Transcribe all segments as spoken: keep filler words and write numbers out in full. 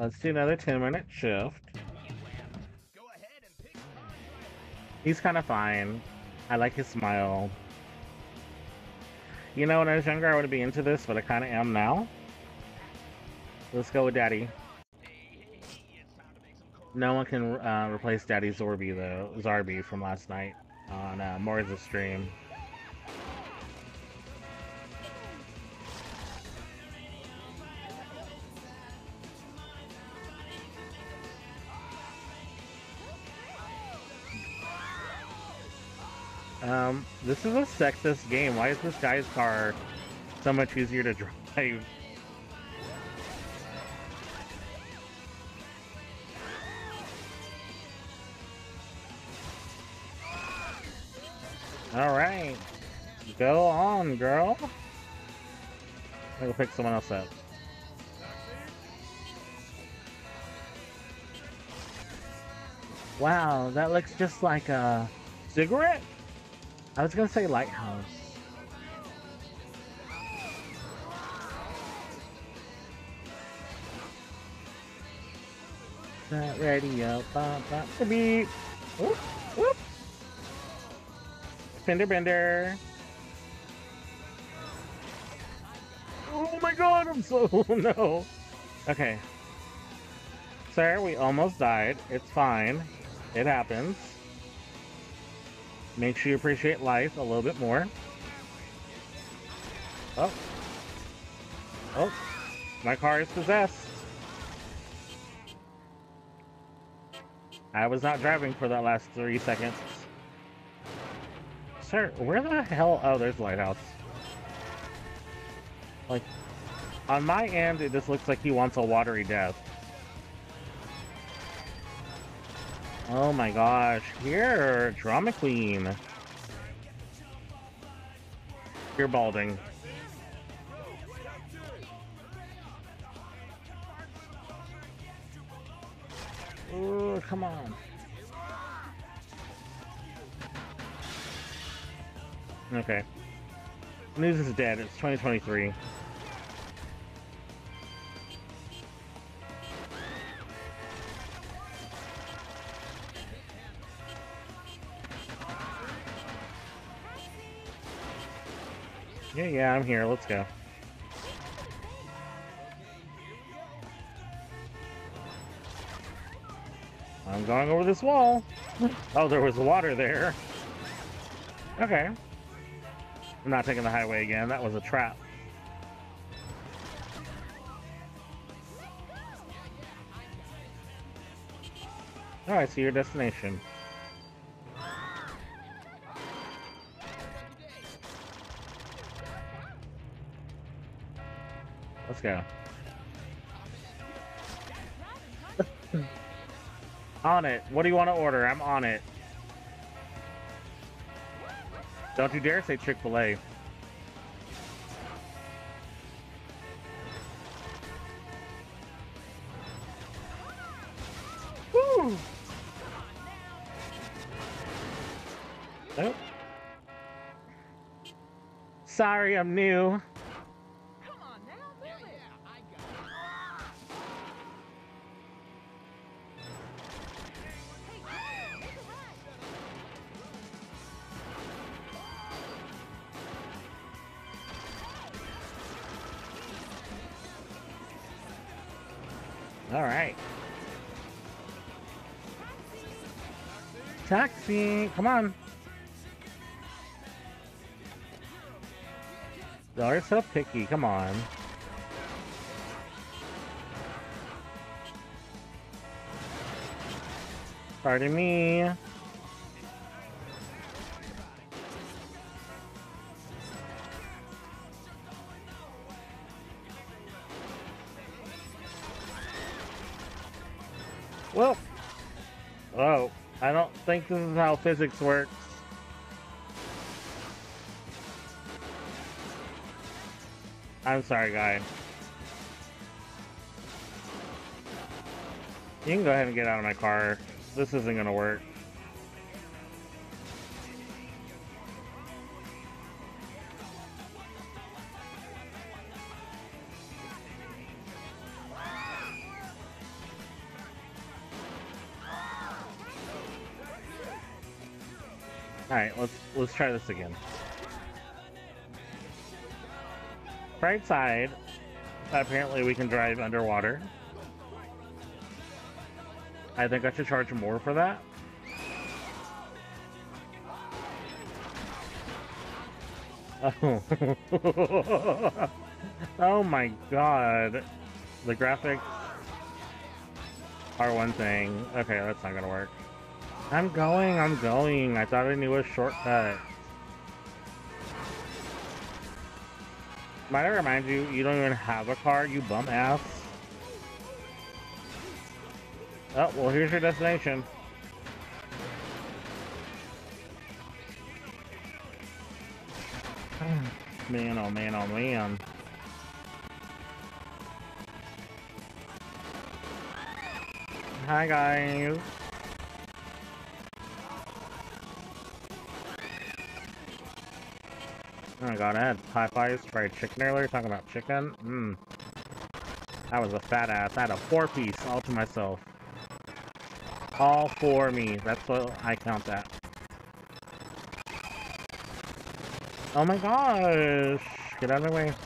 Let's do another ten minute shift. He's kind of fine. I like his smile. You know, when I was younger, I wouldn't be into this, but I kind of am now. Let's go with Daddy. No one can uh, replace Daddy Zorby, though. Zarby from last night on uh, Morris' stream. Um, this is a sexist game. Why is this guy's car so much easier to drive? Alright. Go on, girl. I'm gonna pick someone else up. Wow, that looks just like a cigarette? I was gonna say lighthouse. That radio, bop, bop, beep. Whoop, whoop. Fender bender. Oh my god, I'm so no. Okay. Sir, we almost died. It's fine. It happens. Make sure you appreciate life a little bit more. Oh. Oh. My car is possessed. I was not driving for that last three seconds. Sir, where the hell? Oh, there's the lighthouse. Like, on my end, it just looks like he wants a watery death. Oh my gosh. Here, drama queen. You're balding. Ooh, come on. Okay. News is dead. It's twenty twenty-three. Yeah, yeah, I'm here. Let's go. I'm going over this wall. Oh, there was water there. Okay. I'm not taking the highway again. That was a trap. Oh, I see your destination. Let's go. On it. What do you want to order? I'm on it. Don't you dare say Chick-fil-A. Woo! Nope. Sorry, I'm new. All right. Taxi, come on. Y'all are so picky, come on. Pardon me. Well, oh, I don't think this is how physics works. I'm sorry, guy. You can go ahead and get out of my car. This isn't gonna work. Alright, let's let's try this again. Right side, apparently we can drive underwater. I think I should charge more for that. Oh. Oh my god. The graphics are one thing. Okay, that's not gonna work. I'm going, I'm going. I thought I knew a shortcut. Might I remind you, you don't even have a car, you bum ass. Oh, well, here's your destination. Man, oh man, oh man. Hi, guys. Oh my god, I had Popeye's fried chicken earlier, talking about chicken. Mmm. That was a fat ass. I had a four piece all to myself. All for me. That's what I count that. Oh my gosh. Get out of the way.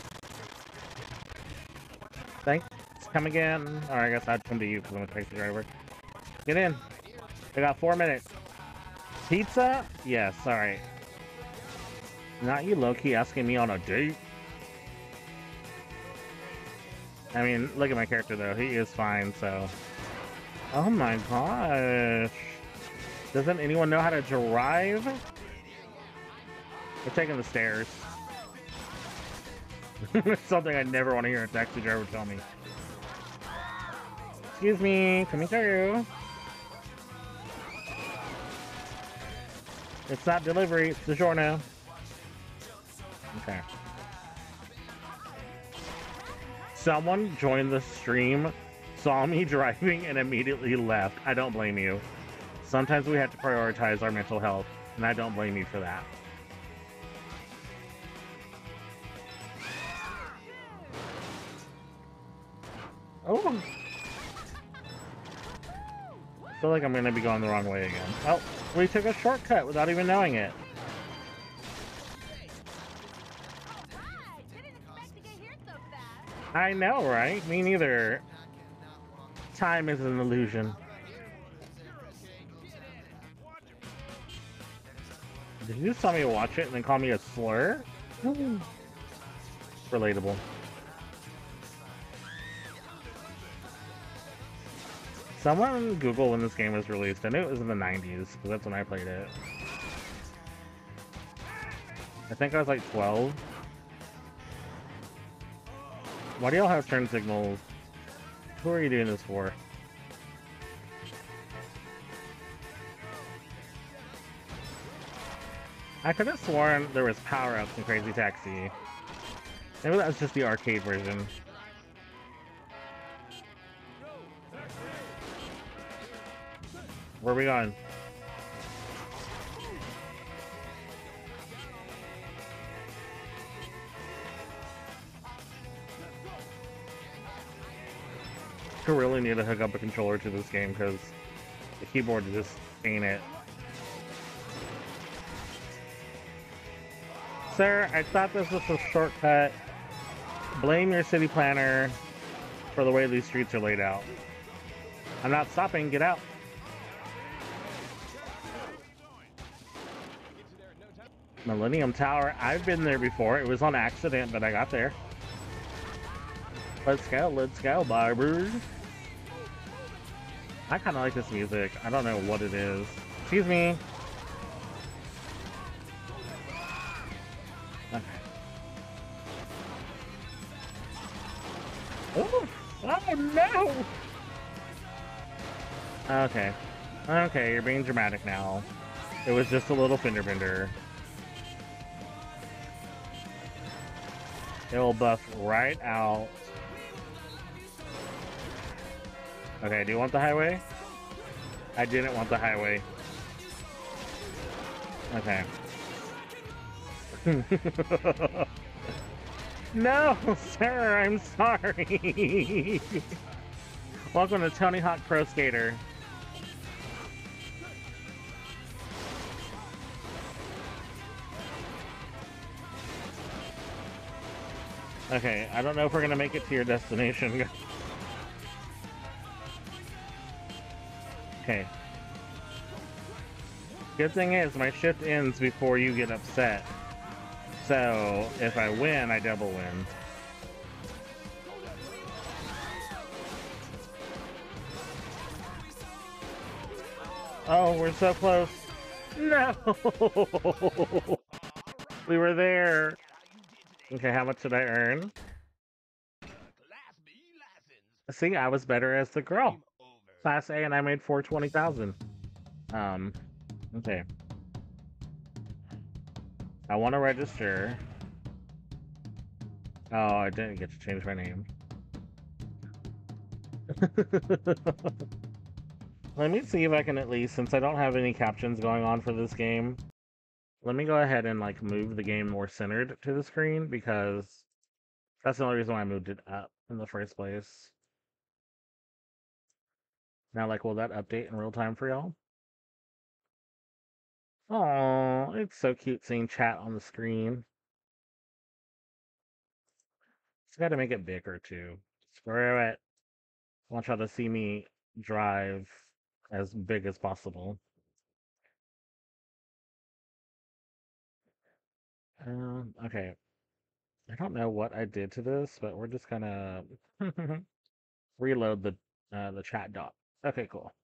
Thanks. Come again. Or I guess I'd come to you because I'm a taxi driver. Get in. I got four minutes. Pizza? Yes, alright. Not you low-key asking me on a date. I mean, look at my character though. He is fine, so... Oh my gosh. Doesn't anyone know how to drive? We're taking the stairs. It's something I never want to hear a taxi driver tell me. Excuse me, coming through. It's not delivery, it's DiGiorno. Okay. Someone joined the stream, saw me driving, and immediately left. I don't blame you. Sometimes we have to prioritize our mental health, and I don't blame you for that. Oh! I feel like I'm gonna be going the wrong way again. Oh, we took a shortcut without even knowing it. I know, right? Me neither. Time is an illusion. Did you just tell me to watch it and then call me a slur? Relatable. Someone Google when this game was released. I knew it was in the nineties, because that's when I played it. I think I was like twelve. Why do y'all have turn signals? Who are you doing this for? I could have sworn there was power-ups in Crazy Taxi. Maybe that was just the arcade version. Where are we going? I really need to hook up a controller to this game because the keyboard just ain't it. Sir, I thought this was a shortcut. Blame your city planner for the way these streets are laid out. I'm not stopping, get out. Millennium Tower, I've been there before. It was on accident, but I got there. Let's go, let's go, barbers. I kind of like this music. I don't know what it is. Excuse me. Okay. Oh, oh no! Okay. Okay, you're being dramatic now. It was just a little fender bender. It will buff right out. Okay, do you want the highway? I didn't want the highway. Okay. No, sir, I'm sorry. Welcome to Tony Hawk Pro Skater. Okay, I don't know if we're gonna make it to your destination. Okay. Good thing is, my shift ends before you get upset. So, if I win, I double win. Oh, we're so close. No! We were there. Okay, how much did I earn? See, I was better as the girl. Class A, and I made four hundred twenty thousand. Um, okay. I want to register. Oh, I didn't get to change my name. Let me see if I can at least, since I don't have any captions going on for this game, let me go ahead and like move the game more centered to the screen, because that's the only reason why I moved it up in the first place. Now, like, will that update in real time for y'all? Oh, it's so cute seeing chat on the screen. Just got to make it bigger too. Screw it. I want y'all to see me drive as big as possible. Um, okay. I don't know what I did to this, but we're just gonna reload the uh, the chat dot. Okay, cool.